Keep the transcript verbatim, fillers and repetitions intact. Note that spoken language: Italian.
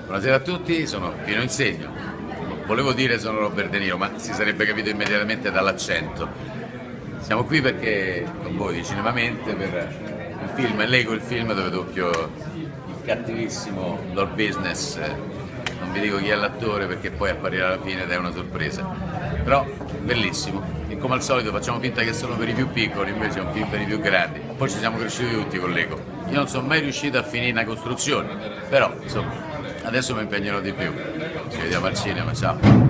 Buonasera a tutti, sono Pino Insegno. Volevo dire sono Robert De Niro, ma si sarebbe capito immediatamente dall'accento. Siamo qui perché con voi di Cinemamente per il film Lego, il film dove doppio il cattivissimo Lord Business. Non vi dico chi è l'attore perché poi apparirà alla fine ed è una sorpresa. Però bellissimo. E come al solito facciamo finta che sono per i più piccoli, invece è un film per i più grandi. Poi ci siamo cresciuti tutti con Lego. Io non sono mai riuscito a finire una costruzione, però insomma adesso mi impegnerò di più. Ci vediamo al cinema, ciao!